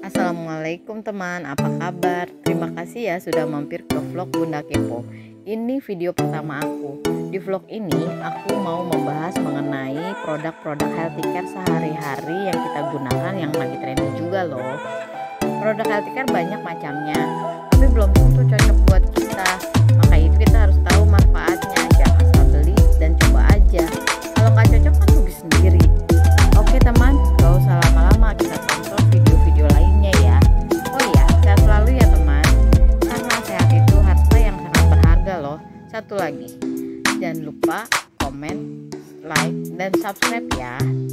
Assalamualaikum teman, apa kabar? Terima kasih ya sudah mampir ke vlog Bunda Kepo. Ini video pertama aku. Di vlog ini aku mau membahas mengenai produk-produk healthy care sehari-hari yang kita gunakan yang lagi trending juga loh. Produk healthy care banyak macamnya, tapi belum tentu cocok buat kita. Maka itu kita harus tahu manfaatnya, jangan asal beli dan coba aja. Kalau nggak cocok kan rugi sendiri. Oke teman, gak usah lama-lama, kita tonton video-video lainnya ya. Oh iya, sehat selalu ya teman, karena sehat itu harta yang sangat berharga loh. Satu lagi, jangan lupa komen, like, dan subscribe ya.